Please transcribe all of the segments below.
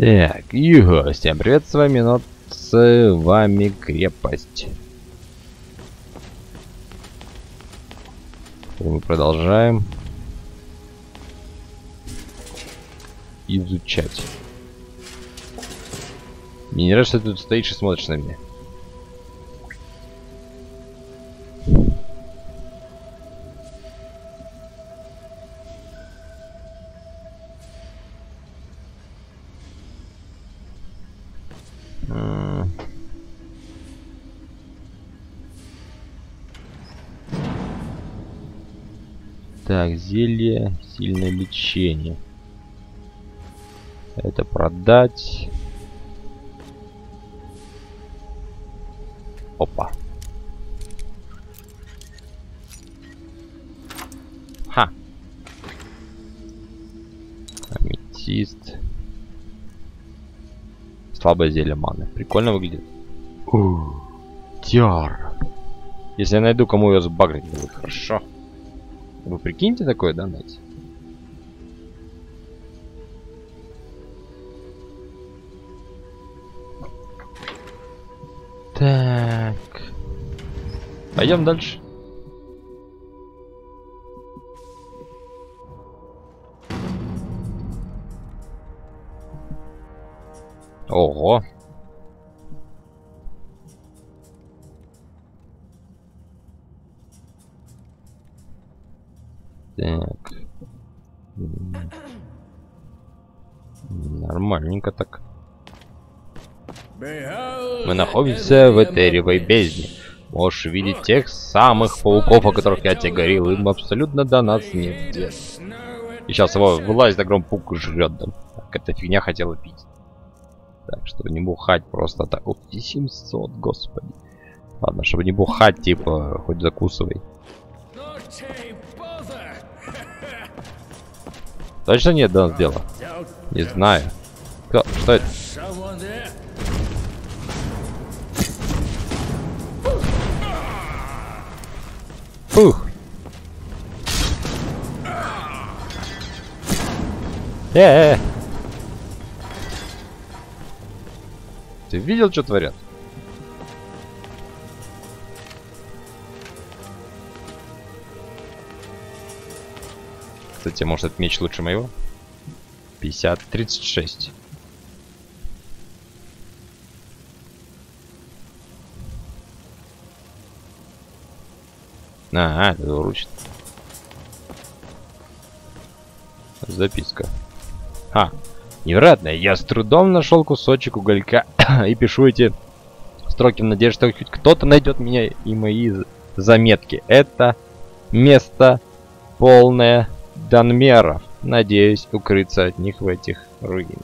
Так, юго, всем привет, с вами Нот, с вами крепость. Мы продолжаем изучать. Мне не нравится, что ты тут стоишь и смотришь на меня. Так, зелье, сильное лечение. Это продать. Опа. Ха. Аметист. Слабое зелье маны. Прикольно выглядит. Тяр. Если я найду, кому ее сбагрить, будет хорошо. Вы прикиньте такое, да, Нати? Так. Пойдем дальше. Ого. Так. Нормальненько так. Мы находимся в Этериевой бездне. Можешь видеть тех самых пауков, о которых я тебе говорил. Им абсолютно до нас нет дела. И сейчас его вылазит огромный паук и жрет. Да. Так, эта фигня хотела пить. Так, чтобы не бухать просто так. Ух, 700, господи. Ладно, чтобы не бухать, типа, хоть закусывай. Точно нет до нас дела? Не знаю. Кто? Что это? Фух. Ты видел, что творят? Кстати, может, этот меч лучше моего? 50, 36. Это двуручный. Записка. Невероятно. Я с трудом нашел кусочек уголька и пишу эти строки в надежде, что хоть кто-то найдет меня и мои заметки. Это место полное данмеров. Надеюсь укрыться от них в этих руинах.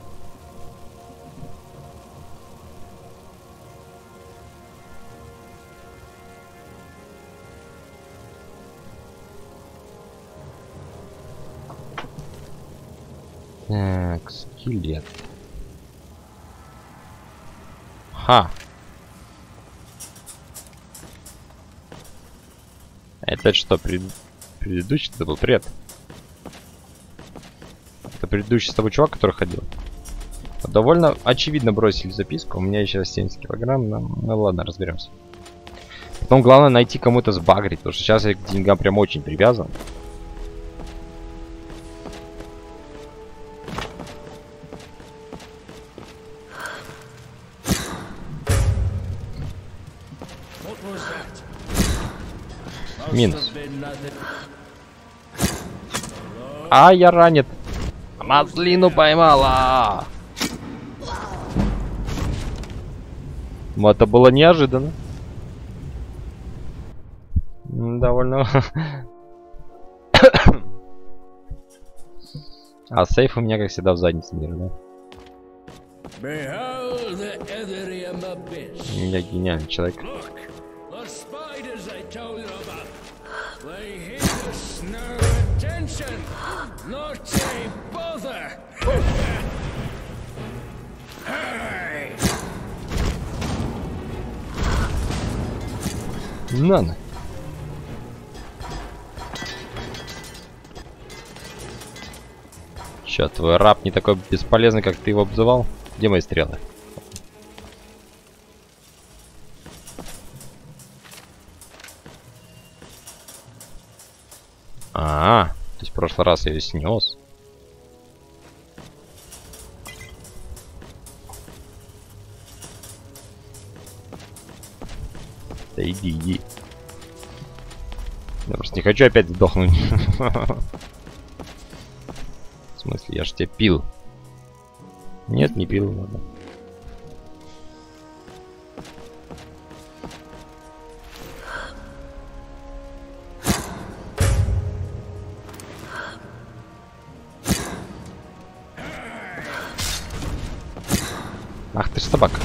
Так, скелет. Это что, предыдущий? Это был пред. Это предыдущий с тобой чувак, который ходил. Довольно очевидно бросили записку. У меня еще 70 килограмм. Ну ладно, разберемся. Потом главное найти кому-то сбагрить, потому что сейчас я к деньгам прям очень привязан. Минус. Я ранит. Маслину поймала. Это было неожиданно. Довольно. Сейф у меня, как всегда, в заднице мира, да? Я гениальный человек. На. Чё, твой раб не такой бесполезный, как ты его обзывал? Где мои стрелы? То есть в прошлый раз я ее снес. Да иди. Я просто не хочу опять сдохнуть. В смысле, я ж тебя пил. Нет, не пил, ладно. Ах ты ж собака.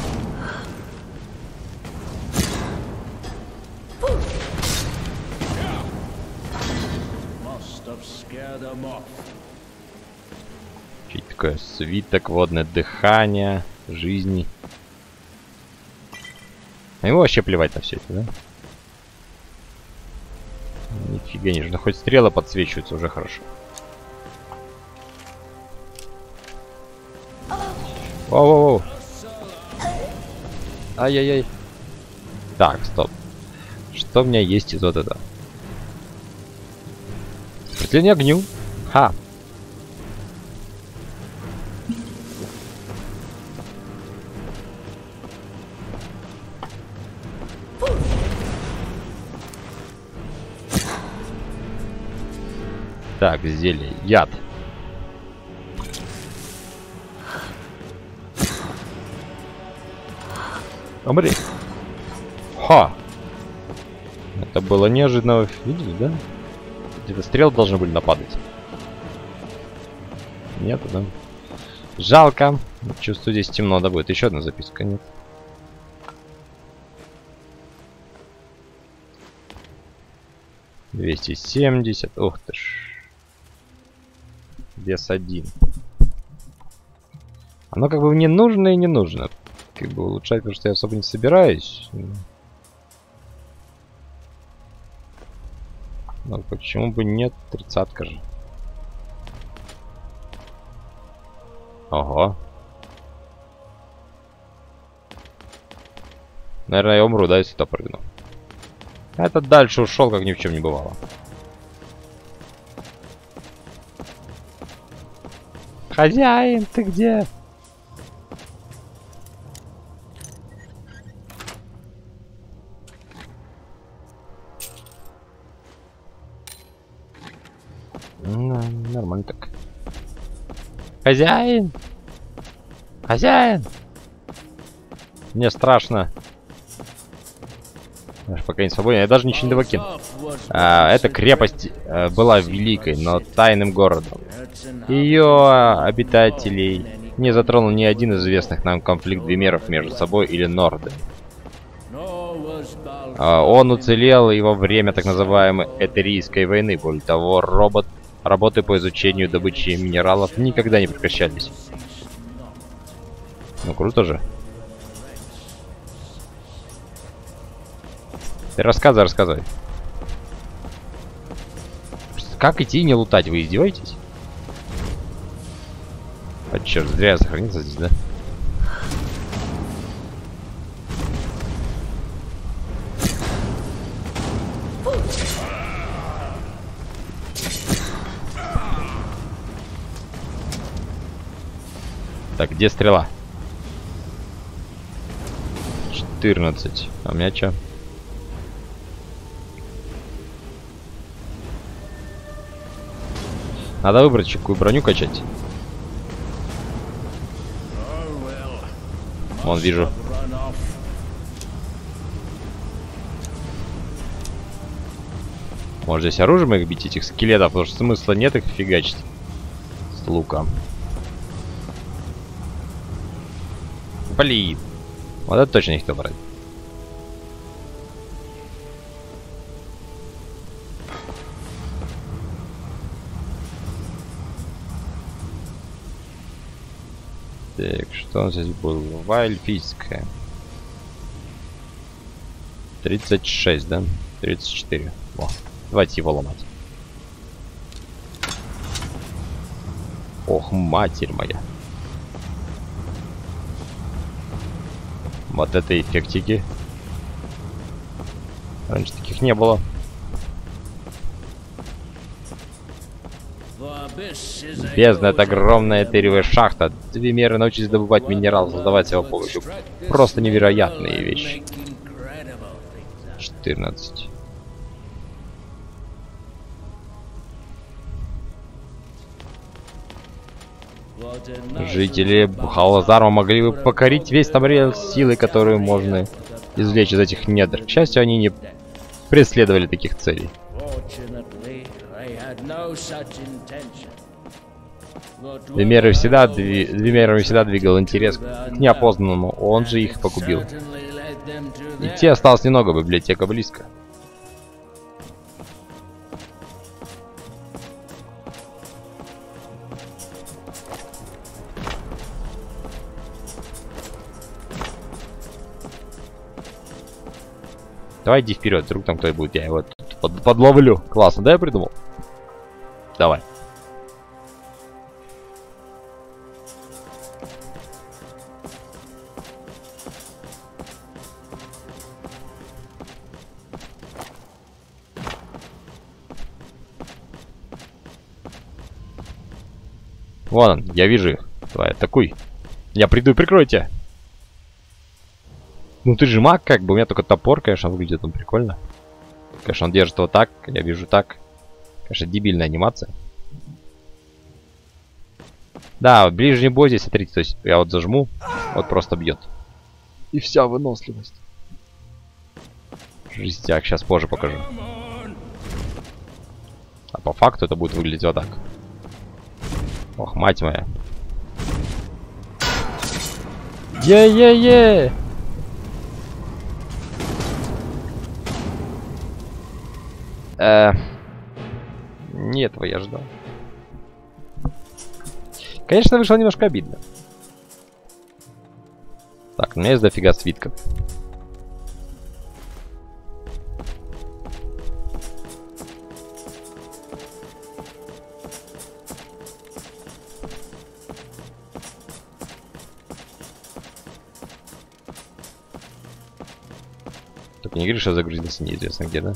Чуть такое свиток, водное дыхание, жизни. А ему вообще плевать на все это, да? Нифига не нужно, хоть стрелы подсвечиваются, уже хорошо. Воу-воу-воу. Ай-яй-яй. Так, стоп. Что у меня есть из вот этого? Сопротивление огню. Ха. Так, зелье. Яд. Умри. Ха. Это было неожиданно. Видели, да? Где-то стрелы должны были нападать. Нет, да? Жалко. Чувствую, здесь темно, да будет. Еще одна записка, нет. $270. Ух ты ж. Вес 1. Оно как бы мне нужно и не нужно. Как бы улучшать, потому что я особо не собираюсь. Но почему бы нет? 30-ка же. Ого. Наверное, я умру, да, если сюда прыгну. Этот дальше ушел, как ни в чем не бывало. Хозяин, ты где? Нормально так. Хозяин! Хозяин! Мне страшно. Я пока не свободен, я даже ничего не выкину. Эта крепость была великой, но тайным городом. Ее обитателей не затронул ни один из известных нам конфликт Двемеров между собой или Норды. Он уцелел и во время так называемой Этерийской войны. Более того, работы по изучению добычи минералов никогда не прекращались. Ну круто же. Ты рассказывай. Как идти и не лутать? Вы издеваетесь? А черт, зря я сохранился здесь, да? Так, где стрела? 14. А у меня что? Надо выбрать, какую броню качать. Вон, вижу. Может здесь оружием их бить, этих скелетов, потому что смысла нет их фигачить с луком. Блин. Вот это точно их брать. Так, что у нас здесь было? Вайльфийская. 36, да? 34. Во. Давайте его ломать. Ох, матерь моя. Вот это эффектики. Раньше таких не было. Бездна — это огромная этериевая шахта. Двимеры научились добывать минерал, создавать его помощью. Просто невероятные вещи. 14. Жители Халазарма могли бы покорить весь Тамриэль силой, которую можно извлечь из этих недр. К счастью, они не преследовали таких целей. Двимерами всегда двигал интерес к неопознанному, он же их погубил. Идти осталось немного, библиотека близко. Давай иди вперед, вдруг там кто-то будет, я его подловлю. Классно, да, я придумал? Давай. Вон он, я вижу их. Давай, атакуй. Я приду и прикрою тебя. Ну ты же маг, как бы, у меня только топор, конечно, выглядит он прикольно. Конечно, он держит его так, я вижу так. Конечно, дебильная анимация. Да, ближний бой здесь, смотрите, то есть я вот зажму, вот просто бьет. И вся выносливость. Жестяк, сейчас позже покажу. А по факту это будет выглядеть вот так. Ох, мать моя. Е-е-е! Не этого я ждал. Конечно, вышло немножко обидно. Так, у меня есть дофига свитков. Только не говори, что загрузился неизвестно где, да?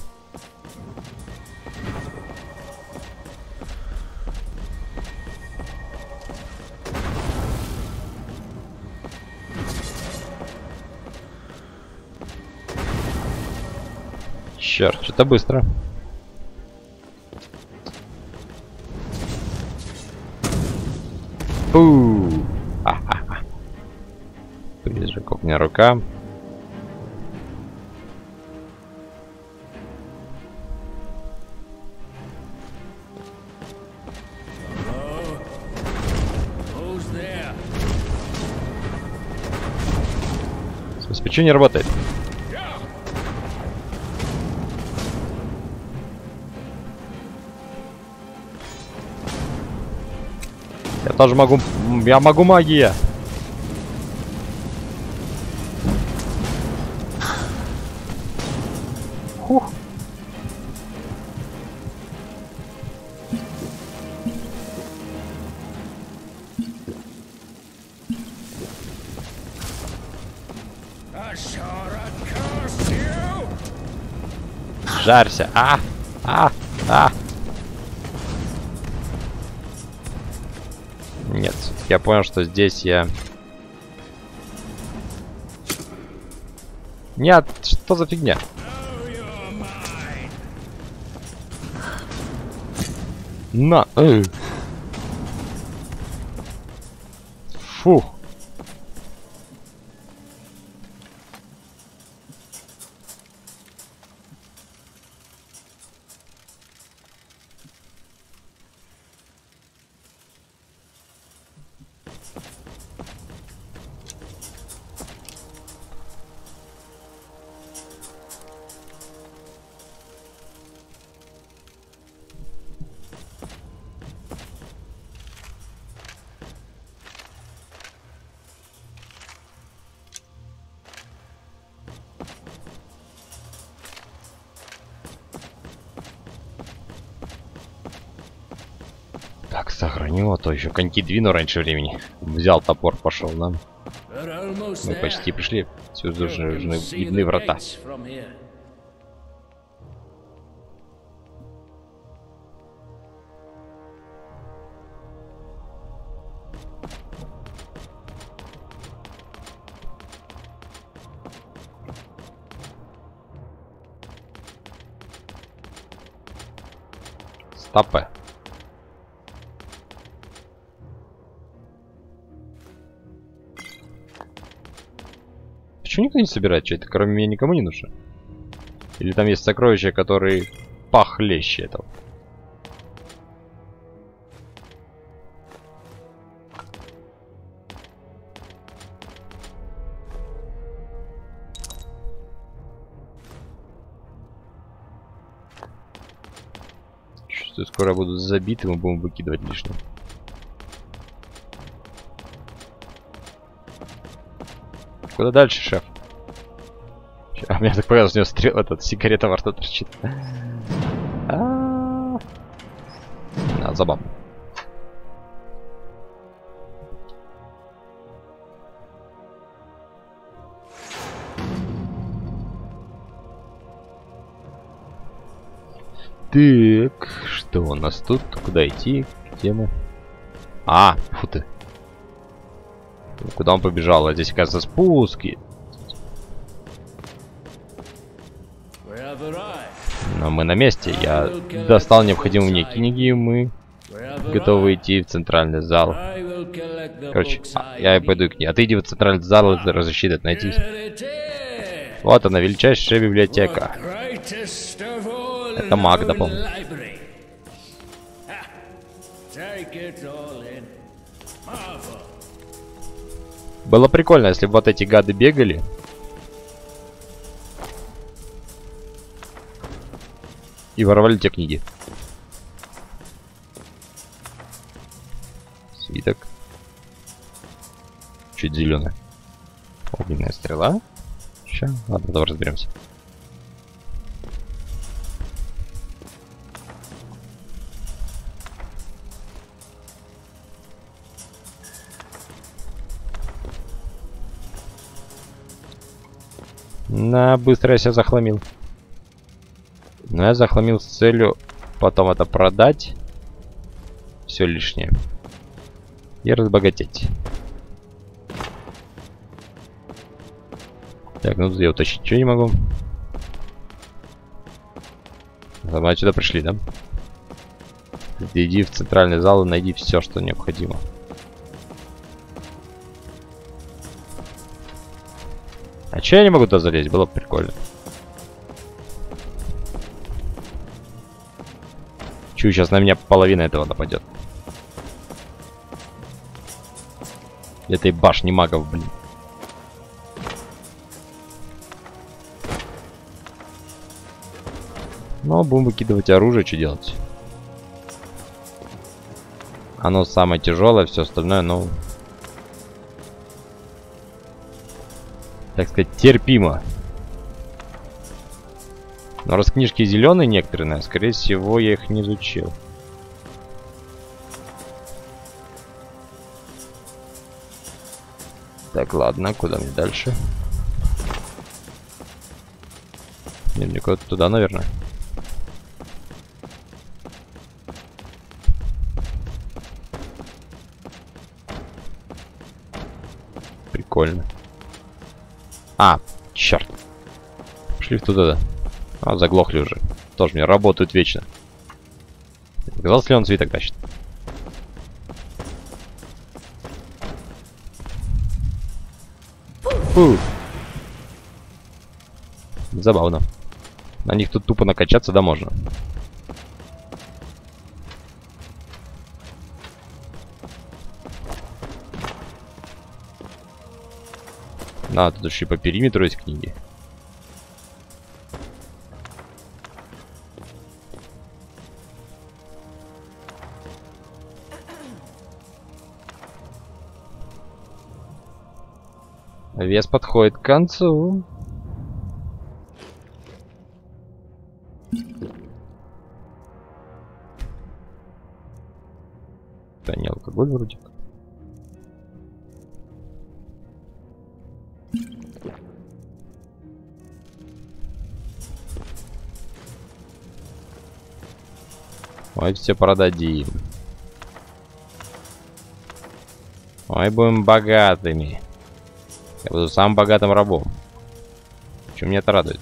Черт, что-то быстро. Фу. Ха-ха-ха. Призрак, у меня рука. Почему не работает? Я тоже могу... Я могу магия! Хух. Жарься! Нет, я понял, что здесь я... Нет, что за фигня? На! Фух! сохраню, а то еще коньки двину раньше времени. Взял топор, пошел, да? Мы почти пришли. Сюда нужны видны врата. Стопы. Почему никто не собирает? Что это кроме меня никому не нужно? Или там есть сокровища, которые похлеще этого? Чувствую, скоро буду забиты, мы будем выкидывать лишнее. Куда дальше, шеф? А мне так показалось, у него стрела, этот сигарета во рту торчит. Забавно. Так, что у нас тут? Куда идти? Где мы? А, фу ты. Куда он побежал? А здесь, оказывается, спуски. Но мы на месте. Я достал необходимые мне книги, и мы готовы идти в центральный зал. Короче, я пойду к ней. А ты иди в центральный зал и разыщи это найти. Вот она, величайшая библиотека. Это Магда, по-моему. Было прикольно, если бы вот эти гады бегали. И воровали те книги. Свиток. Чуть зеленый. Огненная стрела. Сейчас, ладно, давай разберемся. На, быстро я себя захламил. Но я захламил с целью потом это продать. Все лишнее. И разбогатеть. Так, ну тут я утащить ничего не могу. Мы отсюда пришли, да? Иди в центральный зал и найди все, что необходимо. А че я не могу туда залезть? Было бы прикольно. Чую, сейчас на меня половина этого нападет. Этой башни магов, блин. Ну, будем выкидывать оружие, что делать? Оно самое тяжелое, все остальное, ну... Так сказать, терпимо. Но раз книжки зеленые некоторые, скорее всего, я их не изучил. Так, ладно, куда мне дальше? Нет, мне куда-то туда, наверное. Прикольно. А, черт. Пошли туда, да. А, заглохли уже. Тоже мне работают вечно. Показался ли он свиток тащит? Фу. Забавно. На них тут тупо накачаться, да, можно. А, тут еще и по периметру есть книги. Вес подходит к концу. вроде как. Ой, все продадим. Ой, будем богатыми. Я буду самым богатым рабом. Чем меня это радует?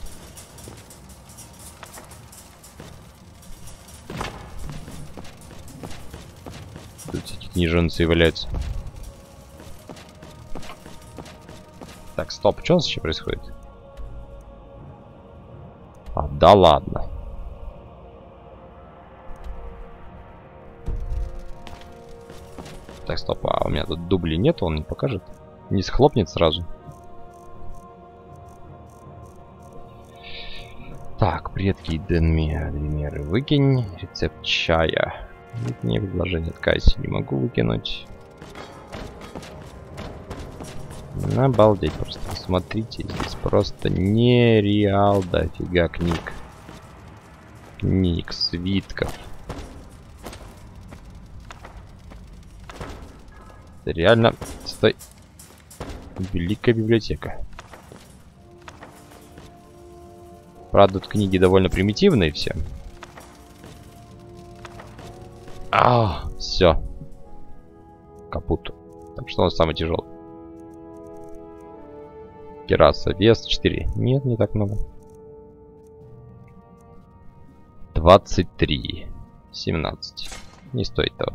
Тут эти книженцы валяются. Так, стоп, что у нас еще происходит? А, да ладно. Так, стоп, а у меня тут дублей нет, он не покажет. Не схлопнет сразу. Так, предки Денмеры выкинь. Рецепт чая. Мне предложение отказ не могу выкинуть. Обалдеть просто. Смотрите, здесь просто нереал дофига книг. Книг, свитков. Это реально... Стой. Великая библиотека. Правда, тут книги довольно примитивные все. Все. Капут. Так, что у нас самый тяжелый? Кераса. Вес 4. Нет, не так много. 23. 17. Не стоит того.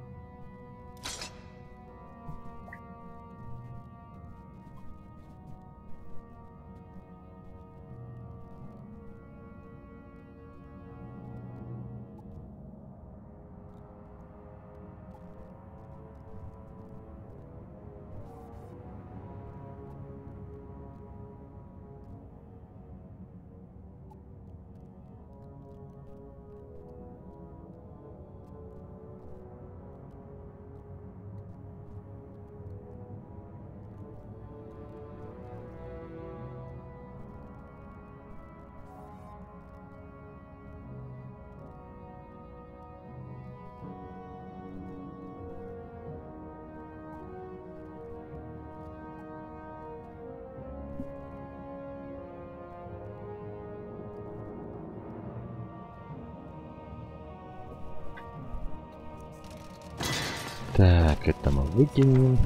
Так, это мы выкинем.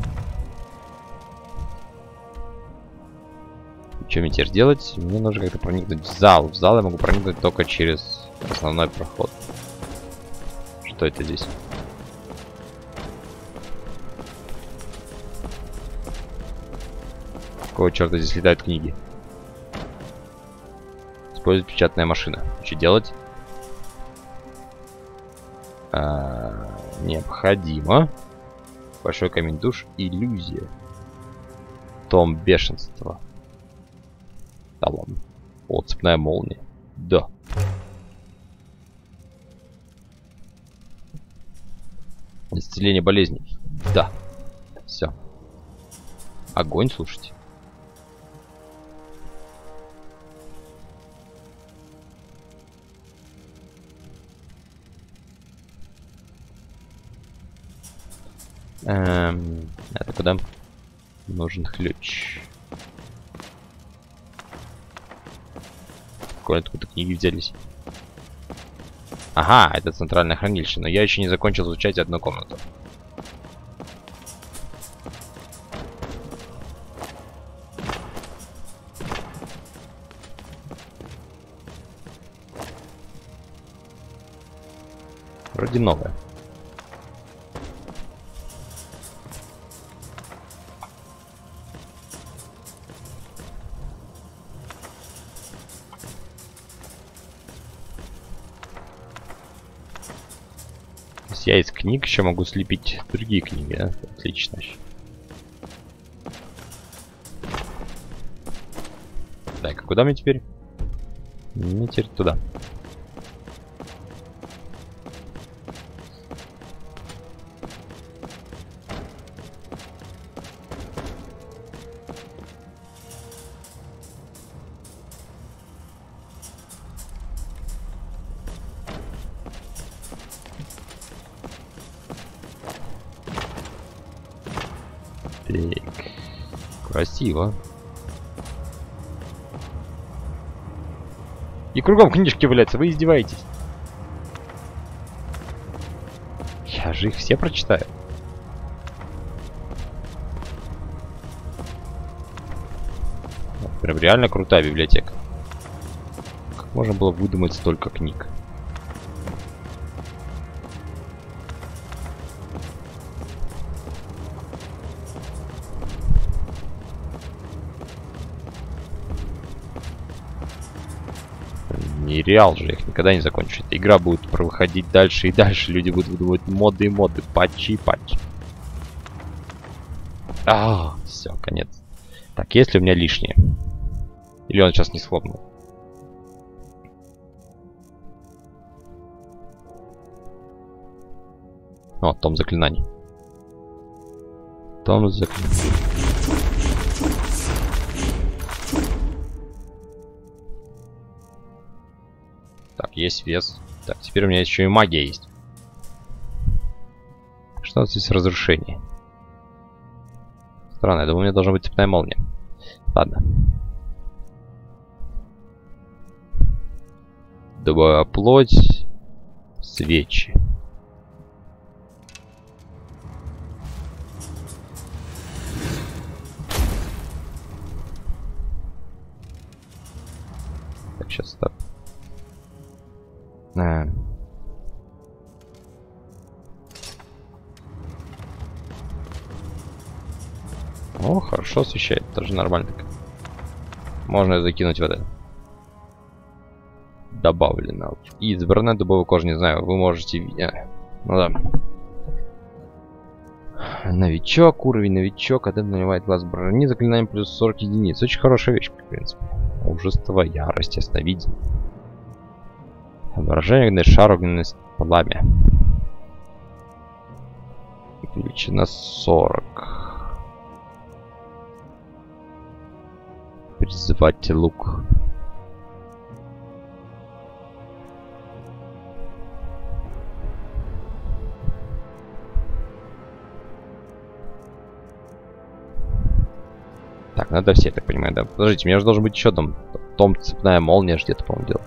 Что мне теперь делать? Мне нужно как-то проникнуть в зал. В зал я могу проникнуть только через основной проход. Что это здесь? Какого черта здесь летают книги? Использует печатная машина. Что делать? Необходимо. Большой камень душ. Иллюзия. Том бешенства. Да ладно. О, цепная молния. Да. Исцеление болезней. Да. Все. Огонь, слушайте. Это куда? Нужен ключ. Откуда книги взялись? Ага, это центральное хранилище, но я еще не закончил изучать одну комнату. Вроде новое. Я из книг еще могу слепить другие книги, да? Отлично. Так, а куда мне теперь? Мне теперь туда. Так. Красиво. И кругом книжки валяются, вы издеваетесь. Я же их все прочитаю. Прям реально крутая библиотека. Как можно было выдумать столько книг? Нереал же, я их никогда не закончу. Эта игра будет проходить дальше и дальше. Люди будут выдумывать моды и моды, патчи и патчи. Все, конец. Так, есть ли у меня лишнее? Или он сейчас не схлопнул? О, том заклинаний. Том заклинаний. Так, есть вес. Так, теперь у меня еще и магия есть. Что у нас здесь разрушение? Странно, я думаю, у меня должна быть цепная молния. Ладно. Дубовая плоть. Свечи. Так, сейчас так. О, хорошо освещает, тоже нормально так. Можно закинуть в это. Добавлено. Избранная дубовая кожа, не знаю, вы можете... Ну да. Новичок, уровень новичок, это наливает глаз брони, заклинаем плюс 40 единиц. Очень хорошая вещь, в принципе. Мужество, ярость, ясновидение. Ображение, шар, огненность, пламя. Величина 40. Призывать лук. Так, надо все, я так понимаю, да. Подождите, у меня же должен быть еще том цепная молния где-то, по-моему, делал.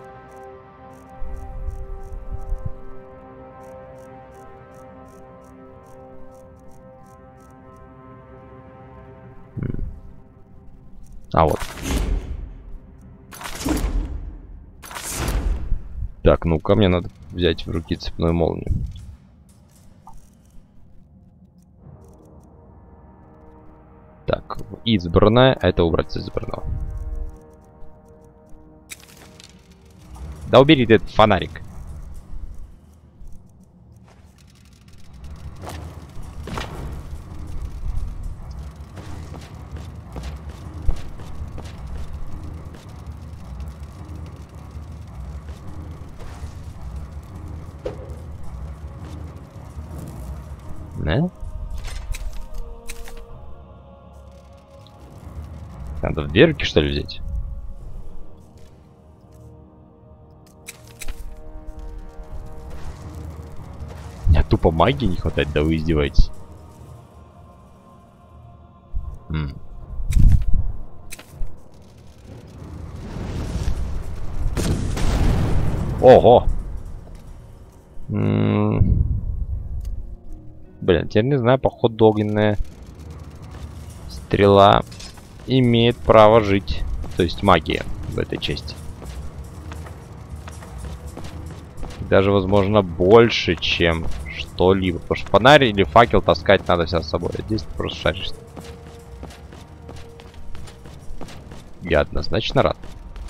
А вот. Так, ну-ка, мне надо взять в руки цепную молнию. Так, избранная, а это убрать из избранного. Да убери ты этот фонарик. Да? Надо в две руки, что ли, взять? У меня тупо магии не хватает, да вы издеваетесь. Ого! Блин, теперь не знаю, походу огненная стрела имеет право жить. То есть магия в этой части. Даже, возможно, больше, чем что-либо. Потому что фонарь или факел таскать надо вся с собой. А здесь ты просто шаришься. Я однозначно рад.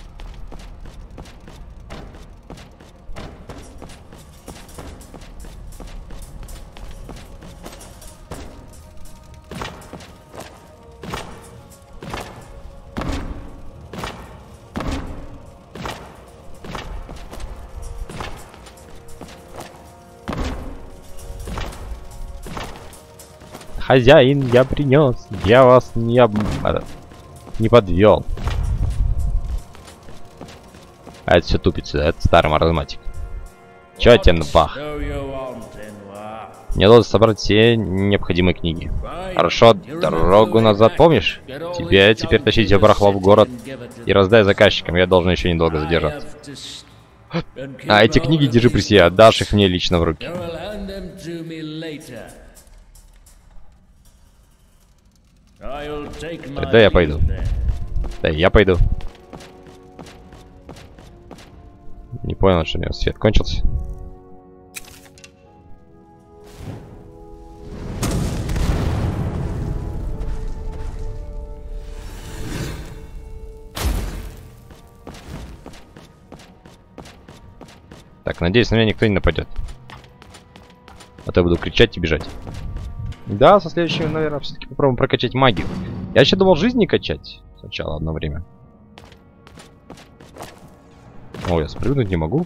Хозяин, я принес, я вас не подвел. А это все тупица, это старый маразматик. Чё тебе на бах? Мне удалось собрать все необходимые книги. Хорошо, дорогу назад помнишь? Тебе теперь тащить все барахло в город и раздай заказчикам. Я должен еще недолго задержаться. А эти книги держи при себе, отдашь их мне лично в руки. Тогда я пойду. Да, я пойду. Не понял, что у него свет кончился. Так, надеюсь, на меня никто не нападет. А то я буду кричать и бежать. Да, со следующим, наверное, все-таки попробуем прокачать магию. Я еще думал жизни качать сначала одно время. О, я спрыгнуть не могу.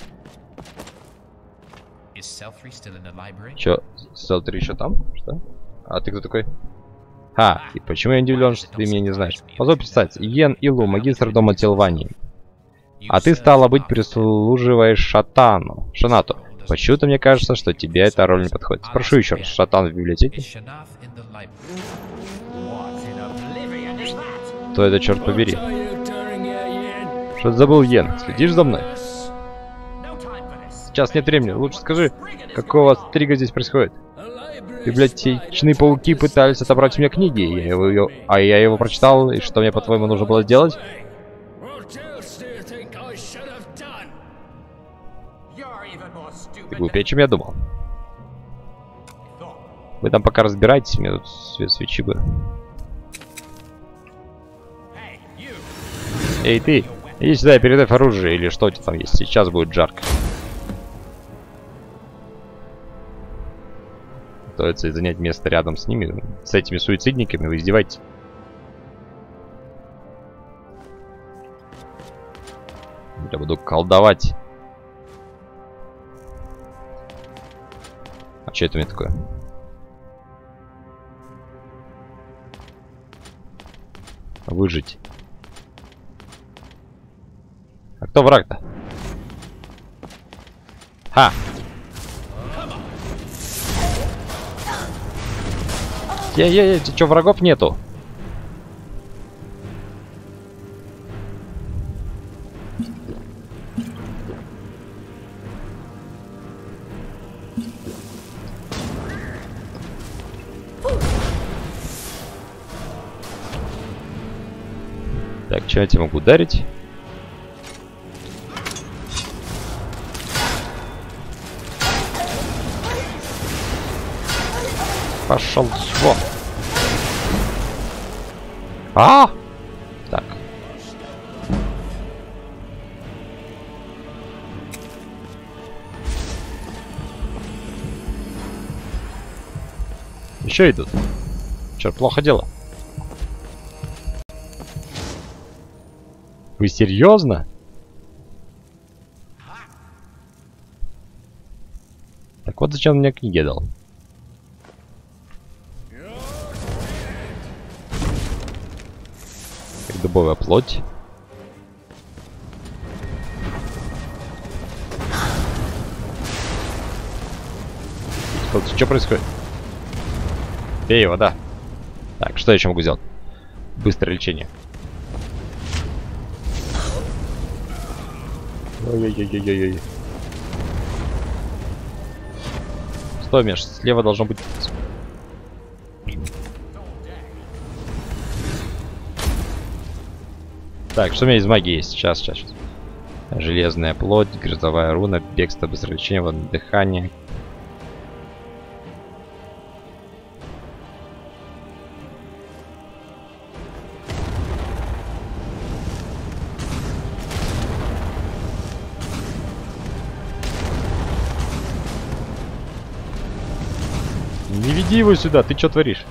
Че, Селтри еще там? Что? А ты кто такой? И почему я удивлен, что ты меня не знаешь? Позволь представить, Йен Илу, магистр дома Телвании. А ты, стало быть, прислуживаешь Шанату. Почему-то мне кажется, что тебе эта роль не подходит. Спрошу еще раз, Шатан в библиотеке? Что это, черт побери? Что ты забыл, Йен? Следишь за мной? Сейчас нет времени. Лучше скажи, какого стрига здесь происходит? Библиотечные пауки пытались отобрать у меня книги, я его прочитал, и что мне, по-твоему, нужно было сделать? Ты глупее, чем я думал. Вы там пока разбирайтесь, мне тут свет свечи бы. Эй, ты! Иди сюда и передай оружие, или что у тебя там есть. Сейчас будет жарко. Готовится занять место рядом с ними, с этими суицидниками, вы издеваетесь. Я буду колдовать. А что это у меня такое? Выжить. А кто враг-то? Ха! Ты чё, врагов нету? Так, чем я тебя могу ударить? Пошел вон. Так. Еще идут. Черт, плохо дело. Вы серьезно? Так вот зачем он мне книги дал. Как дубовая плоть. Что происходит? Бей его, да. Так, что я еще могу сделать? Быстрое лечение. Ой-ой-ой-ой-ой. Стой, Меш, слева должно быть... Так, что у меня из магии есть? Сейчас. Железная плоть, грозовая руна, бегство, быстрое лечение, дыхание. Не веди его сюда, ты что творишь?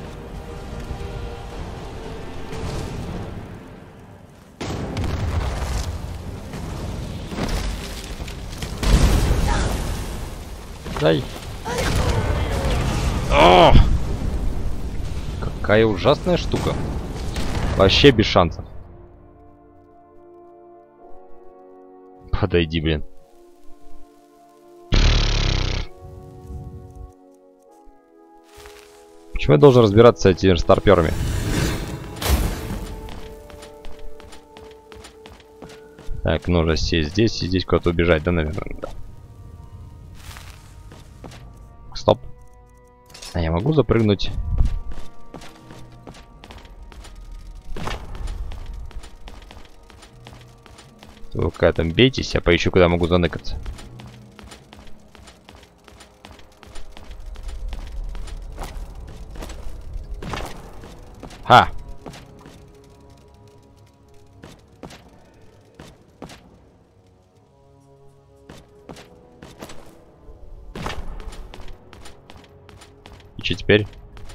Дай. О! Какая ужасная штука. Вообще без шансов. Подойди, блин. Почему я должен разбираться с этими старперами? Так, нужно сесть здесь и здесь куда-то убежать, да, наверное, да. Стоп. А я могу запрыгнуть? Вы пока там бейтесь, я поищу, куда могу заныкаться. Ха! И что теперь?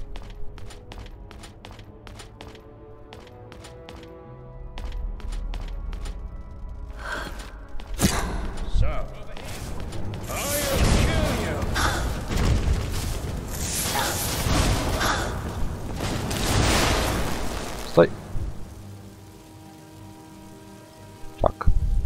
Стой. Так.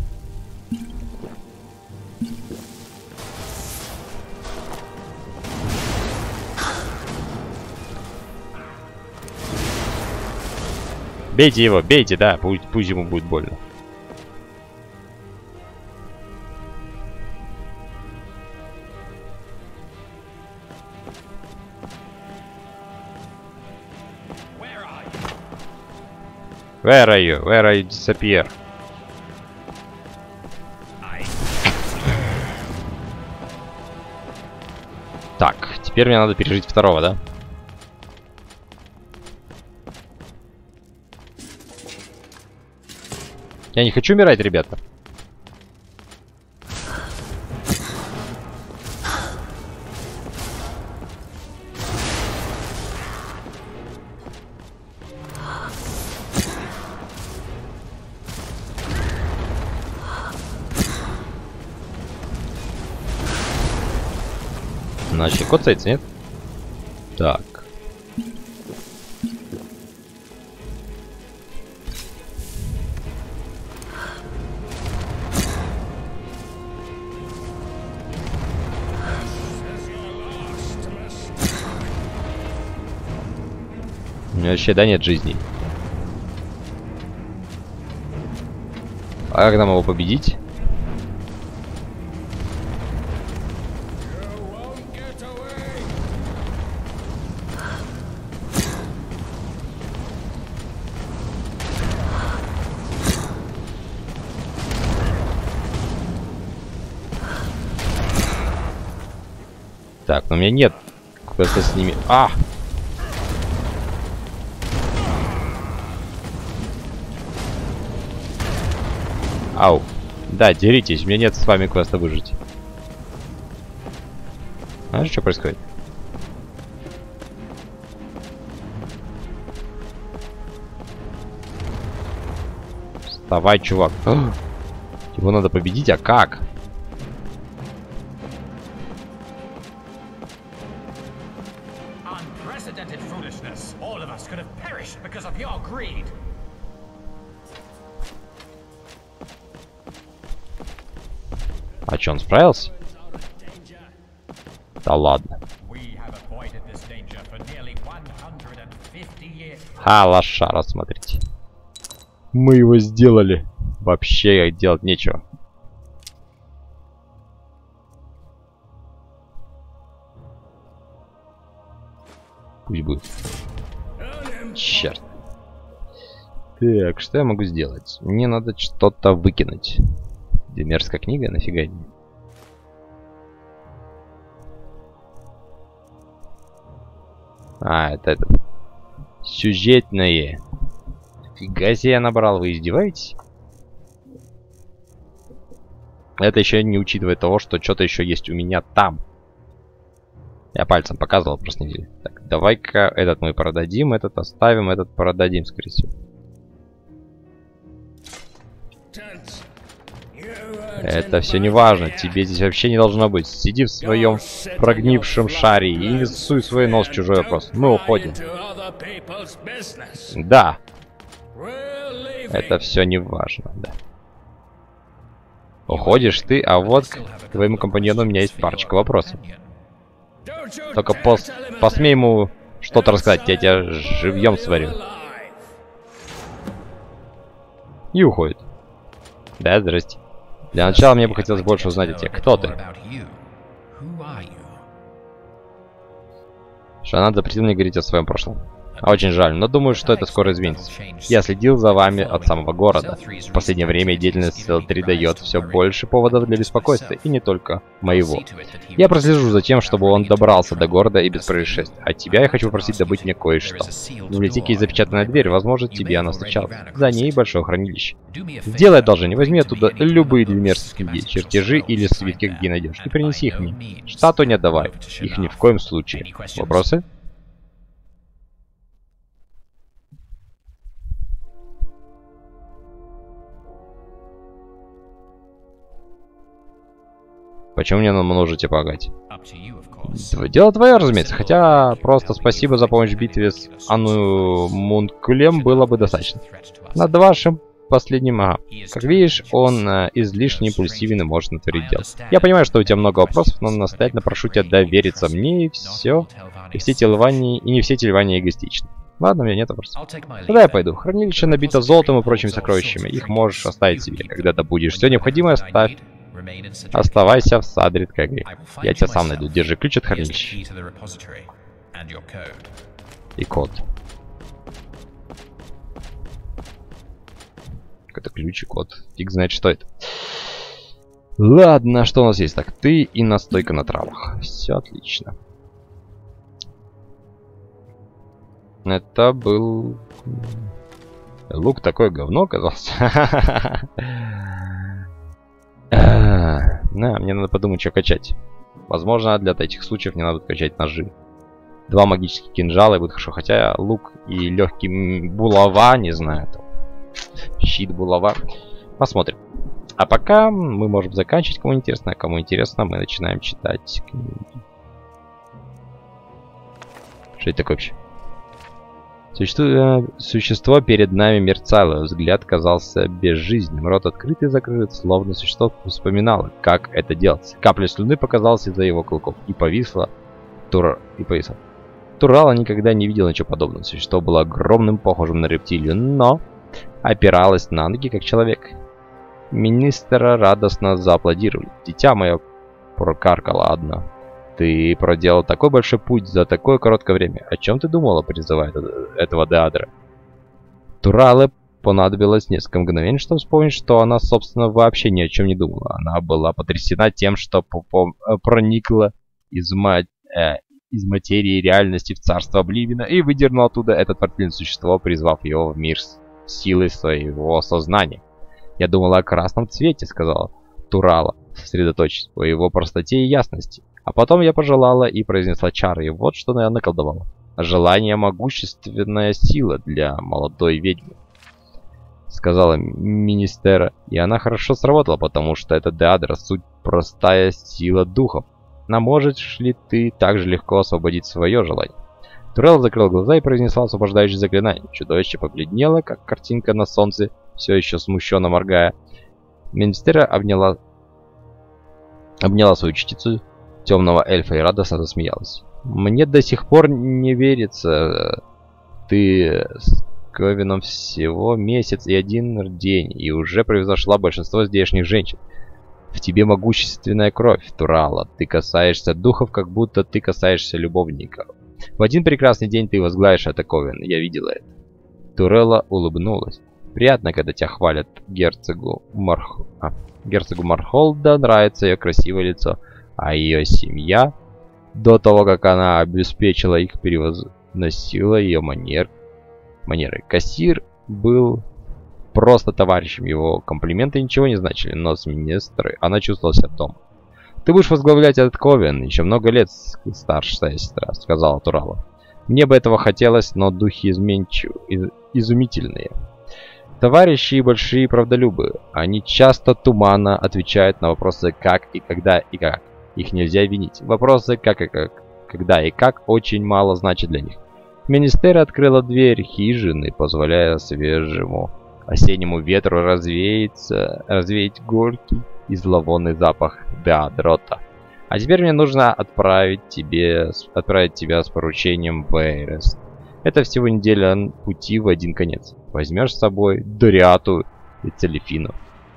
Бейте его, бейте, да, пусть ему будет больно. Where are you? Where are you disappear? Так, теперь мне надо пережить второго, да? Я не хочу умирать, ребята. Начали коцается, нет? Так. У меня вообще, да, нет жизней. А как нам его победить? Так, но у меня нет куда-то с ними. А! Ау. Да, деритесь, у меня нет с вами квеста выжить. Знаешь, что происходит? Вставай, чувак. Его надо победить, а как? А чё, он справился? Да ладно. А, лошара, смотрите. Мы его сделали. Вообще делать нечего. Пусть будет. Черт. Так, что я могу сделать? Мне надо что-то выкинуть. Где мерзкая книга, нафига не? А, это сюжетное. Фига себе я набрал, вы издеваетесь? Это еще не учитывая того, что что-то еще есть у меня там. Я пальцем показывал, просто не видели. Так, давай-ка этот мы продадим, этот оставим, этот продадим, скорее всего. Это все не важно, тебе здесь вообще не должно быть. Сиди в своем прогнившем шаре и не суй свой нос в чужой вопрос. Мы уходим. Да. Это все не важно, да. Уходишь ты, а вот к твоему компаньону у меня есть парочка вопросов. Только посмей ему что-то рассказать, я тебя живьем сварю. И уходит. Да, здрасте. Для начала мне бы хотелось больше узнать о тебе. Кто ты? Шанат запретил мне говорить о своем прошлом. Очень жаль, но думаю, что это скоро изменится. Я следил за вами от самого города. В последнее время деятельность СЛ-3 дает все больше поводов для беспокойства, и не только моего. Я прослежу за тем, чтобы он добрался до города и без происшествий. А тебя я хочу попросить добыть мне кое-что. В библиотеке есть запечатанная дверь, возможно, тебе она встречалась. За ней большое хранилище. Сделай одолжение, возьми оттуда любые двумерские чертежи или свитки, где найдешь, и принеси их мне. Штату не отдавай, их ни в коем случае. Вопросы? Почему мне нужно помогать? Дело твое, разумеется, хотя просто спасибо за помощь в битве с Анумункулем было бы достаточно. Над вашим последним, как видишь, он излишне импульсивен и может натворить дел. Я понимаю, что у тебя много вопросов, но настоятельно прошу тебя довериться мне, и все. И все телевания, и не все телевания эгоистичны. Ладно, у меня нет вопросов. Тогда я пойду. Хранилище набито золотом и прочими сокровищами. Их можешь оставить себе. Когда добудешь все необходимое, оставь. Оставайся в Садрит Кэгри. Я тебя сам найду. Держи ключ от хранилища. И код. Какой-то ключ и код. Фиг знает, что это. Ладно, что у нас есть? Так, ты и настойка на травах. Все отлично. Это был... Лук такое говно оказался. Да, мне надо подумать, что качать. Возможно, для этих случаев мне надо качать ножи. 2 магических кинжала и будет хорошо. Хотя лук и легкий булава, не знаю. Щит булава. Посмотрим. А пока мы можем заканчивать, кому интересно. А кому интересно, мы начинаем читать книги. Что это такое вообще? Существо перед нами мерцало, взгляд казался безжизненным, рот открыт и закрыт, словно существо вспоминало, как это делать. Капля слюны показалась из-за его клыков и повисла. Турала никогда не видел ничего подобного. Существо было огромным, похожим на рептилию, но опиралось на ноги, как человек. Министра радостно зааплодировали. Дитя мое, прокаркала одна. Ты проделал такой большой путь за такое короткое время. О чем ты думала, призывая этого Деадра? Турале понадобилось несколько мгновений, чтобы вспомнить, что она, собственно, вообще ни о чем не думала. Она была потрясена тем, что проникла из материи реальности в царство Обливина и выдернула оттуда это отвратительное существо, призвав его в мир с силой своего сознания. «Я думала о красном цвете», — сказала Турала, сосредоточившись по его простоте и ясности. А потом я пожелала и произнесла чары, и вот что я наколдовала. Желание — могущественная сила для молодой ведьмы, сказала Министера, и она хорошо сработала, потому что это Деадра, суть простая сила духов. Но можешь ли ты так же легко освободить свое желание? Турелла закрыл глаза и произнесла освобождающее заклинание. Чудовище побледнело, как картинка на солнце, все еще смущенно моргая. Министера обняла свою частицу темного эльфа и радостно засмеялась. Мне до сих пор не верится. Ты с Ковином всего месяц и 1 день, и уже превзошла большинство здешних женщин. В тебе могущественная кровь, Турала. Ты касаешься духов, как будто ты касаешься любовников. В один прекрасный день ты возглавишь это Ковен. Я видела это. Турелла улыбнулась. Приятно, когда тебя хвалят. Герцогу Мархолда нравится ее красивое лицо. А ее семья, до того, как она обеспечила их, перевозносила ее манеры. Кассир был просто товарищем, его комплименты ничего не значили, но с министрой она чувствовала себя дома. «Ты будешь возглавлять этот Ковен еще много лет, старшая сестра», — сказала Турала. «Мне бы этого хотелось, но духи изумительные. Товарищи большие правдолюбы. Они часто туманно отвечают на вопросы «как» и «когда» и «как». Их нельзя винить. Вопросы «как» и «как», «когда» и «как» очень мало значат для них. Министерия открыла дверь хижины, позволяя свежему осеннему ветру развеять горький и зловонный запах Деадрота. А теперь мне нужно отправить тебя с поручением в Эйрес. Это всего неделя пути в один конец. Возьмешь с собой Дориату и Целефину.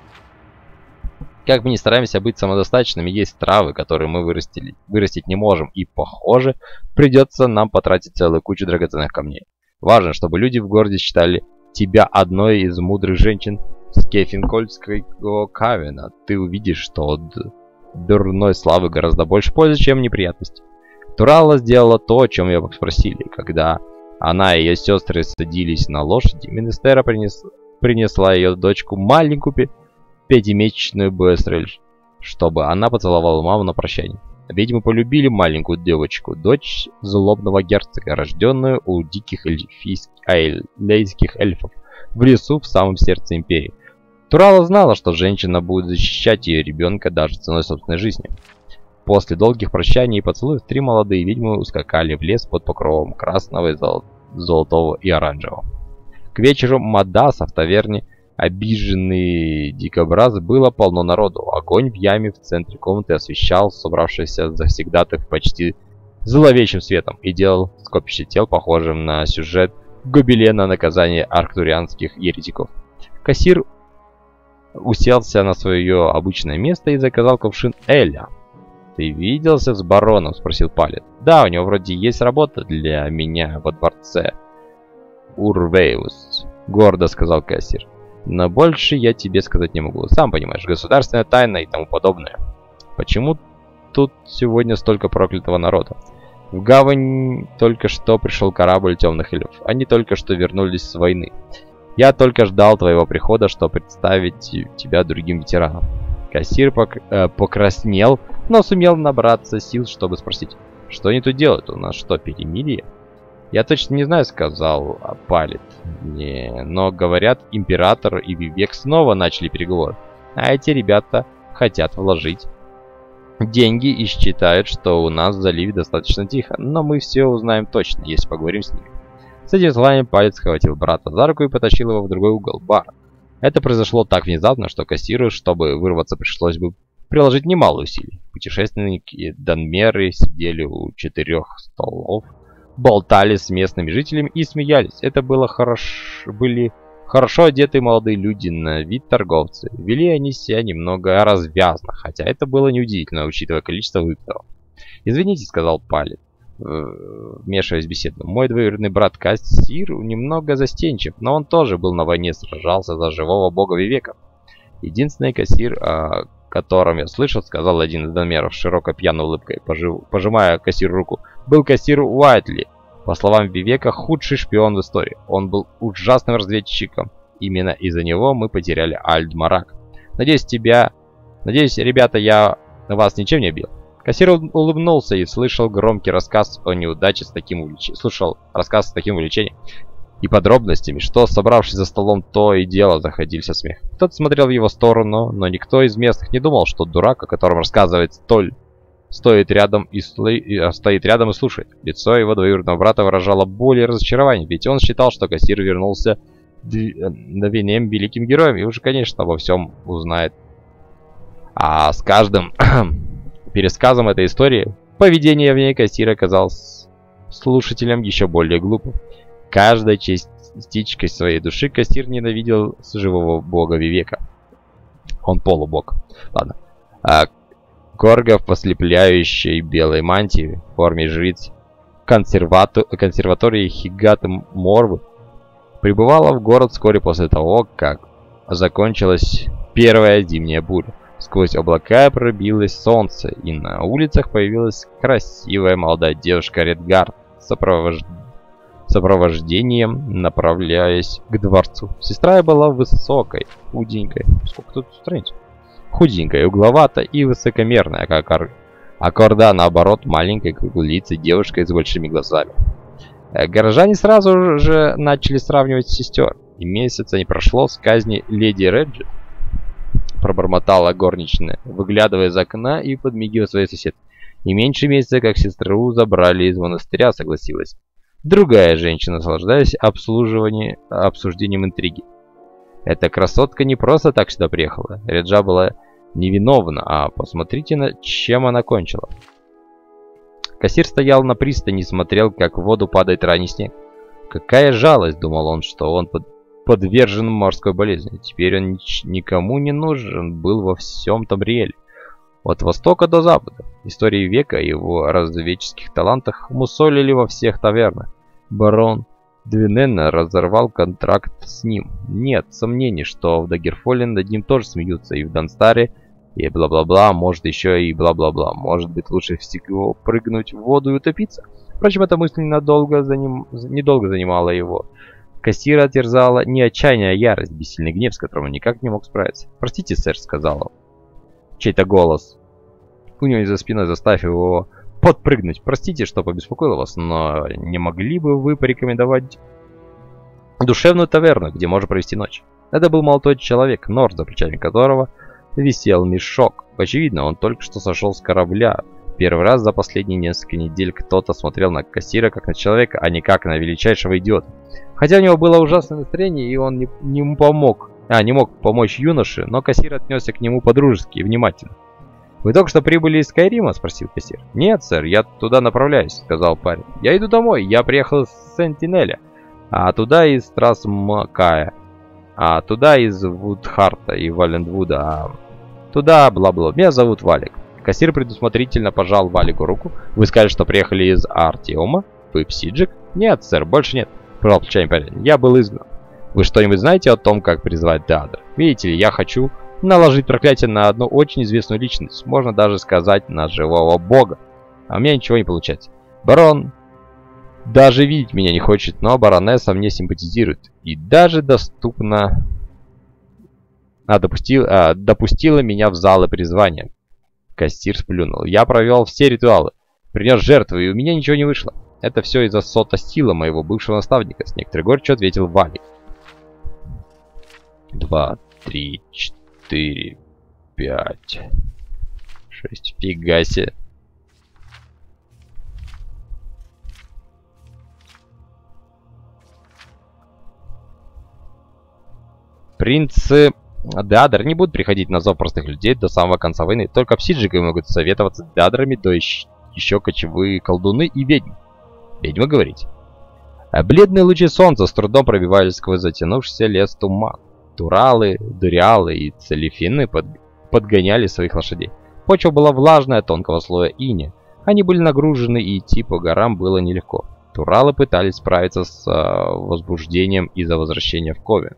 Как мы ни стараемся быть самодостаточными, есть травы, которые мы вырастить не можем, и, похоже, придется нам потратить целую кучу драгоценных камней. Важно, чтобы люди в городе считали тебя одной из мудрых женщин Скефинкольского Кавена. Ты увидишь, что от дурной славы гораздо больше пользы, чем неприятности. Турала сделала то, о чем ее спросили. Когда она и ее сестры садились на лошади, Менестера принесла ее дочку маленькую пятимесячную Бестрель, чтобы она поцеловала маму на прощание. Ведьмы полюбили маленькую девочку, дочь злобного герцога, рожденную у диких эльфийских эльфов, в лесу в самом сердце империи. Турала знала, что женщина будет защищать ее ребенка даже ценой собственной жизни. После долгих прощаний и поцелуев 3 молодые ведьмы ускакали в лес под покровом красного, золотого и оранжевого. К вечеру Мадаса в таверне обиженный дикобраз было полно народу. Огонь в яме в центре комнаты освещал собравшихся завсегдатаев почти зловещим светом и делал скопище тел похожим на сюжет гобелена наказания арктурианских еретиков. Кассир уселся на свое обычное место и заказал кувшин эля. «Ты виделся с бароном?» — спросил Палет. «Да, у него вроде есть работа для меня во дворце Урвеус», — гордо сказал кассир. «Но больше я тебе сказать не могу. Сам понимаешь, государственная тайна и тому подобное. Почему тут сегодня столько проклятого народа? В гавань только что пришел корабль темных эльфов. Они только что вернулись с войны. Я только ждал твоего прихода, чтобы представить тебя другим ветеранам». Кассир покраснел, но сумел набраться сил, чтобы спросить: «Что они тут делают? У нас что, перемирие?» «Я точно не знаю», — сказал Палет. «Но, говорят, император и Вивек снова начали переговоры. А эти ребята хотят вложить деньги и считают, что у нас в заливе достаточно тихо. Но мы все узнаем точно, если поговорим с ними». С этим словами Палет схватил брата за руку и потащил его в другой угол бара. Это произошло так внезапно, что кассиру, чтобы вырваться, пришлось бы приложить немало усилий. Путешественники Данмеры сидели у 4 столов, болтали с местными жителями и смеялись. Это были хорошо одетые молодые люди, на вид торговцы. Вели они себя немного развязно, хотя это было неудивительно, учитывая количество выпитого. «Извините», — сказал Палет, вмешиваясь в беседу. «Мой двоюродный брат Кассир немного застенчив, но он тоже был на войне, сражался за живого бога Вивека». «Единственный кассир, о котором я слышал, — сказал один из домеров с широкой пьяной улыбкой, пожимая кассиру руку, — был кассир Уайтли. По словам Вивека, худший шпион в истории. Он был ужасным разведчиком. Именно из-за него мы потеряли Альдмарак. Надеюсь, ребята, я вас ничем не бил». Кассир улыбнулся и слышал громкий рассказ о неудаче с таким увлечением и подробностями, что, собравшись за столом, то и дело заходился смех. Кто-то смотрел в его сторону, но никто из местных не думал, что дурак, о котором рассказывает стоит рядом и слушает. Лицо его двоюродного брата выражало боль и разочарование, ведь он считал, что кассир вернулся мгновением великим героем и уже, конечно, обо всем узнает. А с каждым пересказом этой истории поведение в ней кассира оказалось слушателям еще более глупым. Каждой частичкой своей души кассир ненавидел живого бога Вивека. Он полубог. Ладно. Корга в послепляющей белой мантии в форме жриц консерватории Хигаты Морвы прибывала в город вскоре после того, как закончилась первая зимняя буря. Сквозь облака пробилось солнце, и на улицах появилась красивая молодая девушка Редгард с сопровождением, направляясь к дворцу. Сестра была высокой, худенькой. Сколько тут страниц? Худенькая, угловатая и высокомерная, а Корда, наоборот, маленькая, круглолицая девушка с большими глазами. Горожане сразу же начали сравнивать сестер, и месяца не прошло с казни леди Реджи. Пробормотала горничная, выглядывая из окна и подмигивая своей соседке. Не меньше месяца, как сестру забрали из монастыря, согласилась другая женщина, наслаждаясь обсуждением интриги. Эта красотка не просто так сюда приехала. Реджа была невиновна, а посмотрите, на чем она кончила. Кассир стоял на пристани и смотрел, как в воду падает ранний снег. Какая жалость, думал он, что он подвержен морской болезни. Теперь он никому не нужен был во всем Тамриэле. От востока до запада. Истории века и его разведческих талантах мусолили во всех тавернах. Барон Двинена разорвал контракт с ним. Нет сомнений, что в Дагерфолле над ним тоже смеются, и в Данстаре, и бла-бла-бла, может еще и бла-бла-бла. Может быть, лучше всего прыгнуть в воду и утопиться. Впрочем, эта мысль недолго занимала его. Кассира терзала не отчаяние, а ярость, бессильный гнев, с которым он никак не мог справиться. «Простите, сэр», — сказал он. Чей-то голос у него за спиной, заставив его подпрыгнуть. «Простите, что побеспокоил вас, но не могли бы вы порекомендовать душевную таверну, где можно провести ночь?» Это был молодой человек, Норд, за плечами которого висел мешок. Очевидно, он только что сошел с корабля. Первый раз за последние несколько недель кто-то смотрел на кассира как на человека, а не как на величайшего идиота. Хотя у него было ужасное настроение, и он не мог помочь юноше, но кассир отнесся к нему по-дружески и внимательно. «Вы только что прибыли из Скайрима?» — спросил кассир. «Нет, сэр, я туда направляюсь», — сказал парень. «Я иду домой, я приехал из Сентинеля, а туда из Трасмакая, а туда из Вудхарта и Валендвуда, а туда бла-бла. Меня зовут Валик». Кассир предусмотрительно пожал Валику руку. «Вы сказали, что приехали из Артиома? Вы Псиджик?» «Нет, сэр, больше нет», — пожал плечами парень. «Я был изгнан». «Вы что-нибудь знаете о том, как призвать Деадра? Видите ли, я хочу наложить проклятие на одну очень известную личность, можно даже сказать, на живого бога. А у меня ничего не получается. Барон даже видеть меня не хочет, но баронесса мне симпатизирует и даже допустила меня в залы призвания». Кассир сплюнул. «Я провел все ритуалы, принес жертвы, и у меня ничего не вышло. Это все из-за сота Стила, моего бывшего наставника», — с некоторой горечью ответил Валик. 2, 3, 4, 5, 6. Фига себе. Принцы Деадр не будут приходить на зов простых людей до самого конца войны. Только псиджики могут советоваться с Деадрами, да еще кочевые колдуны и ведьмы. Ведьмы, говорите? А бледные лучи солнца с трудом пробивались сквозь затянувшийся лес туман. Туралы, дуриалы и целифины подгоняли своих лошадей. Почва была влажная, тонкого слоя иния. Они были нагружены, и идти по горам было нелегко. Туралы пытались справиться с возбуждением из-за возвращения в Ковен.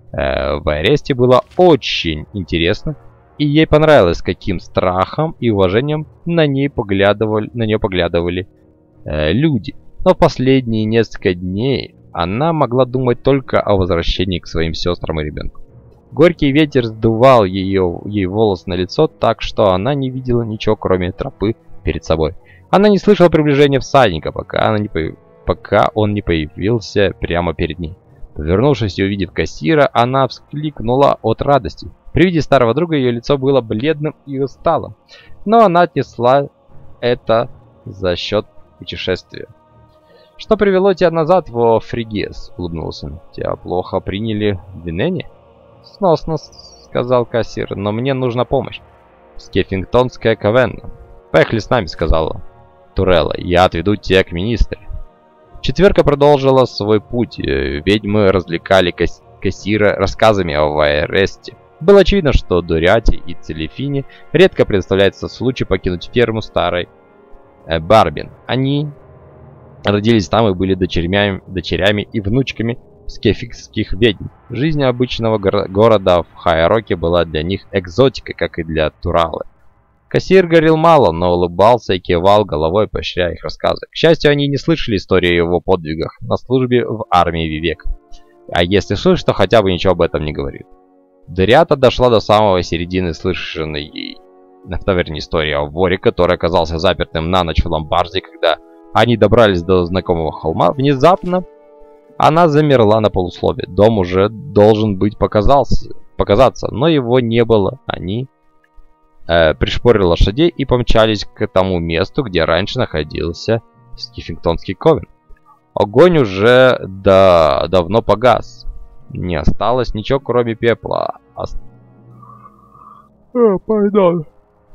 В аресте было очень интересно, и ей понравилось, каким страхом и уважением на нее поглядывали люди. Но в последние несколько дней она могла думать только о возвращении к своим сестрам и ребенку. Горький ветер сдувал ей волос на лицо так, что она не видела ничего, кроме тропы перед собой. Она не слышала приближения всадника, пока он не появился прямо перед ней. Повернувшись и увидев кассира, она вскликнула от радости. При виде старого друга ее лицо было бледным и усталым, но она отнесла это за счет путешествия. «Что привело тебя назад во Фригес?» — улыбнулся он. «Тебя плохо приняли в Винене?» «Сносно», — сказал кассир, — «но мне нужна помощь». «Скеффингтонская каверна». «Поехали с нами», — сказала Турелла. «Я отведу тебя к министре». Четверка продолжила свой путь. Ведьмы развлекали кассира рассказами о Вайресте. Было очевидно, что Дуриате и Целефине редко предоставляется случай покинуть ферму старой Барбин. Они родились там и были дочерями и внучками скефикских ведьм. Жизнь обычного города в Хайроке была для них экзотикой, как и для Туралы. Кассир говорил мало, но улыбался и кивал головой, поощряя их рассказы. К счастью, они не слышали истории о его подвигах на службе в армии Вивек. А если слышишь, то хотя бы ничего об этом не говорит. Дуриата дошла до самой середины слышанной ей в таверне истории о воре, который оказался запертым на ночь в ломбарде. Когда они добрались до знакомого холма, внезапно она замерла на полуслове. Дом уже должен быть показаться, но его не было. Они пришпорили лошадей и помчались к тому месту, где раньше находился Скеффингтонский ковен. Огонь уже давно погас. Не осталось ничего, кроме пепла. Пойдем.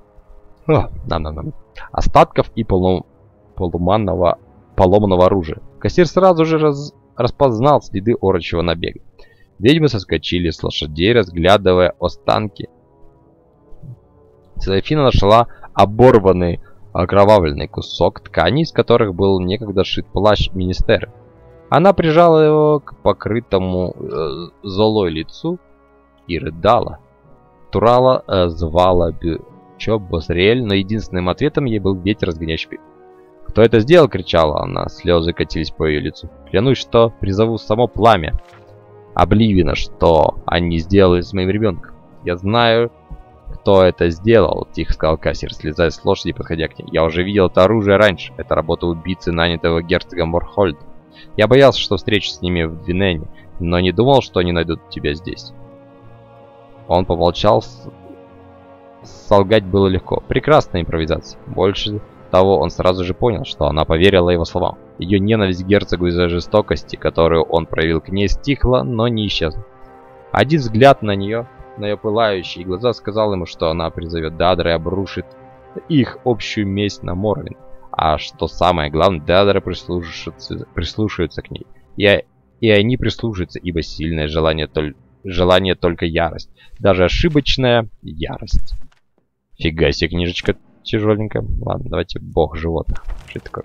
Остатков и поломанного оружия. Кассир сразу же распознал следы орочьего набега. Ведьмы соскочили с лошадей, разглядывая останки. Серафина нашла оборванный, окровавленный кусок ткани, из которых был некогда сшит плащ министеры. Она прижала его к покрытому золой лицу и рыдала. Турала звала Босриэль, но единственным ответом ей был ветер, разгоняющий пик. «Кто это сделал?» — кричала она. Слезы катились по ее лицу. «Клянусь, что призову само пламя Обливина, что они сделали с моим ребенком. Я знаю, кто это сделал», — тихо сказал кассир, слезая с лошади и подходя к ней. «Я уже видел это оружие раньше. Это работа убийцы, нанятого герцогом Морхольда. Я боялся, что встречусь с ними в Двинене, но не думал, что они найдут тебя здесь». Он помолчал. Солгать было легко. Прекрасная импровизация. Больше того, он сразу же понял, что она поверила его словам. Ее ненависть к герцогу из-за жестокости, которую он проявил к ней, стихла, но не исчезла. Один взгляд на ее пылающие глаза, сказал ему, что она призовет Деодара и обрушит их общую месть на Морвин. А что самое главное, Деодара прислушаются к ней. И они прислушаются, ибо сильное желание только ярость. Даже ошибочная ярость. Фига себе, книжечка тяжеленькая. Ладно, давайте бог животных. Что это такое?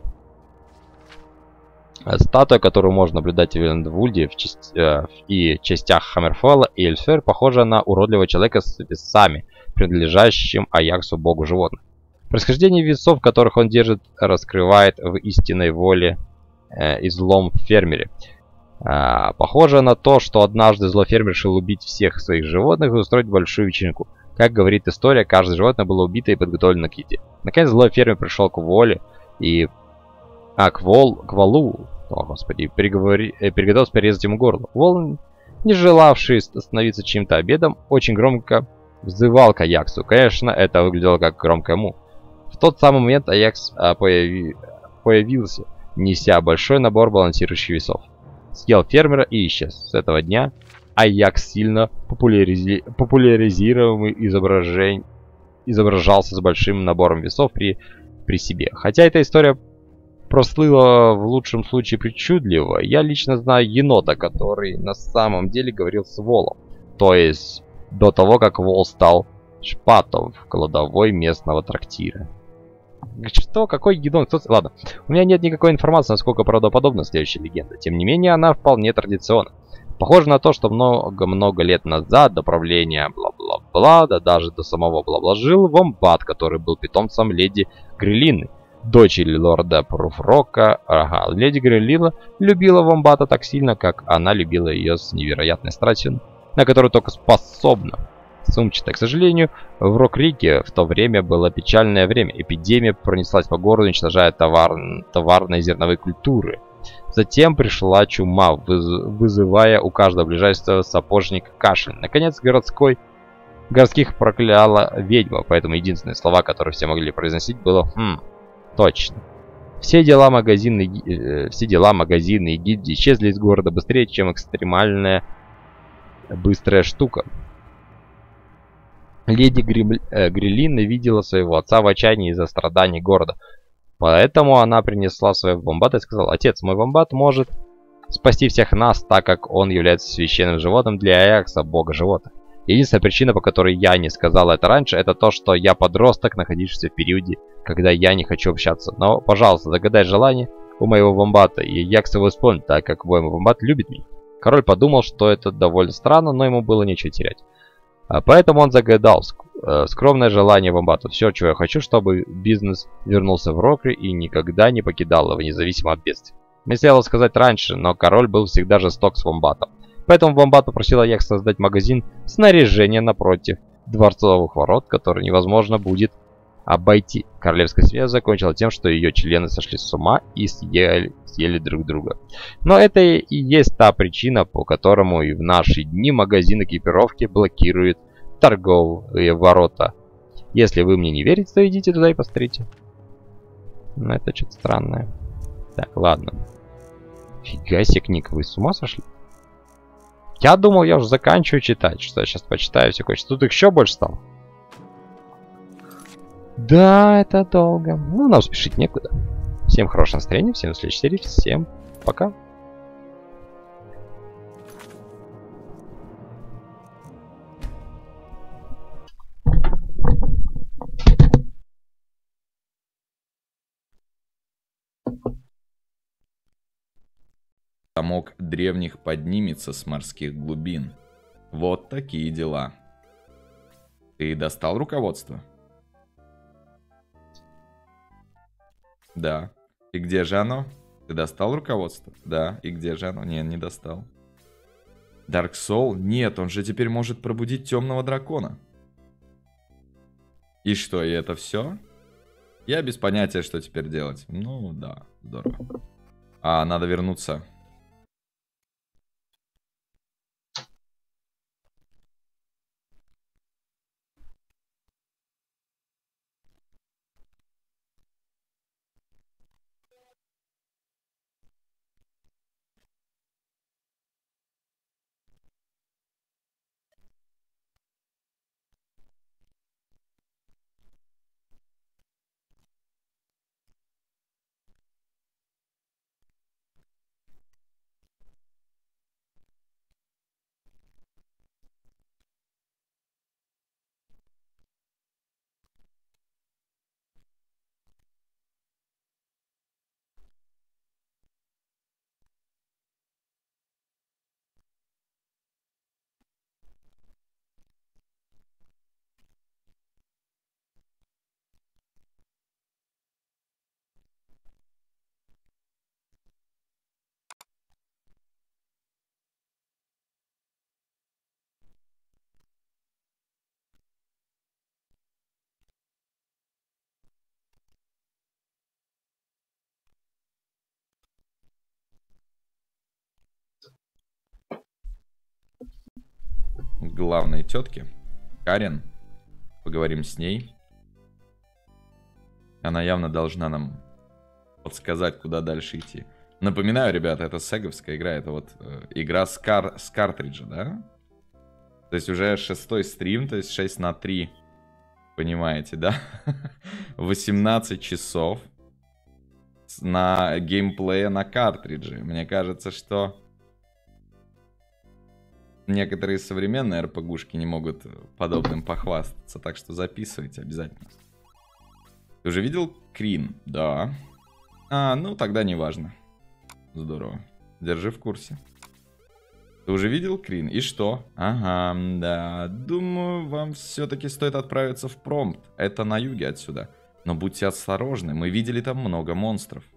Статуя, которую можно наблюдать в Виландвульде и частях Хаммерфелла и Эльсфер, похожа на уродливого человека с весами, принадлежащим Аяксу, богу животных. Происхождение весов, которых он держит, раскрывает в истинной воле и злом фермере. Похоже на то, что однажды злофермер решил убить всех своих животных и устроить большую вечеринку. Как говорит история, каждое животное было убито и подготовлено к еде. Наконец злофермер пришел к воле и... к валу, о господи, приготовился порезать ему горло. Вол, не желавший становиться чьим-то обедом, очень громко взывал к Аяксу. Конечно, это выглядело как громкая му. В тот самый момент Аякс появился, неся большой набор балансирующих весов. Съел фермера и исчез. С этого дня Аякс сильно популяризируемый изображался с большим набором весов при себе. Хотя эта история прослыла в лучшем случае причудливо, я лично знаю енота, который на самом деле говорил с Волом. То есть до того, как Вол стал шпатом в кладовой местного трактира. Что? Какой гидон? Ладно, у меня нет никакой информации, насколько правдоподобна следующая легенда. Тем не менее, она вполне традиционна. Похоже на то, что много-много лет назад до правления бла-бла-бла, да даже до самого бла-бла, жил вомбат, который был питомцем леди Грелины, дочери лорда Пруфрока. Ага, леди Грелина любила вомбата так сильно, как она любила ее с невероятной страстью, на которую только способна. Сумчатая. К сожалению, в Рок-Рике в то время было печальное время. Эпидемия пронеслась по городу, уничтожая товарные зерновые культуры. Затем пришла чума, вызывая у каждого ближайшего сапожника кашель. Наконец, городских прокляла ведьма, поэтому единственные слова, которые все могли произносить, было точно. Все дела магазины и гильдии исчезли из города быстрее, чем экстремальная быстрая штука. Леди Грелина видела своего отца в отчаянии из-за страданий города. Поэтому она принесла своего вомбата и сказала: «Отец, мой вомбат может спасти всех нас, так как он является священным животным для Аякса, бога животных. Единственная причина, по которой я не сказала это раньше, это то, что я подросток, находившийся в периоде, когда я не хочу общаться. Но, пожалуйста, загадай желание у моего вомбата, и Аякс его исполнит, так как мой вомбат любит меня». Король подумал, что это довольно странно, но ему было нечего терять. Поэтому он загадал скромное желание вомбату. Все, чего я хочу, чтобы бизнес вернулся в Рокри и никогда не покидал его, независимо от бедствий. Мне следовало сказать раньше, но король был всегда жесток с вомбатом. Поэтому вомбат попросил Аякс создать магазин снаряжения напротив дворцовых ворот, который невозможно будет обойти. Королевская семья закончила тем, что ее члены сошли с ума и съели друг друга. Но это и есть та причина, по которому и в наши дни магазин экипировки блокирует торговые ворота. Если вы мне не верите, то идите туда и посмотрите. Но это что-то странное. Так, ладно. Фига себе, книг, вы с ума сошли? Я думал, я уже заканчиваю читать, что я сейчас почитаю все кое-что. Тут их еще больше стало. Да, это долго. Ну, нам спешить некуда. Всем хорошего настроения, всем до следующей серии, всем пока. Замок древних поднимется с морских глубин. Вот такие дела. Ты достал руководство? Да. И где же оно? Ты достал руководство? Да. И где же оно? Не достал. Dark Soul? Нет, он же теперь может пробудить темного дракона. И что, и это все? Я без понятия, что теперь делать. Ну да, здорово. А, надо вернуться. Главной тетке. Карен. Поговорим с ней. Она явно должна нам подсказать, куда дальше идти. Напоминаю, ребята, это сеговская игра. Это вот игра с картриджа, да? То есть уже 6-й стрим, то есть 6 на 3. Понимаете, да? 18 часов на геймплее на картридже. Мне кажется, что некоторые современные РПГушки не могут подобным похвастаться. Так что записывайте обязательно. Ты уже видел Крин? Да. А, ну тогда не важно. Здорово. Держи в курсе. Ты уже видел Крин? И что? Ага, да. Думаю, вам все-таки стоит отправиться в Промпт. Это на юге отсюда. Но будьте осторожны, мы видели там много монстров.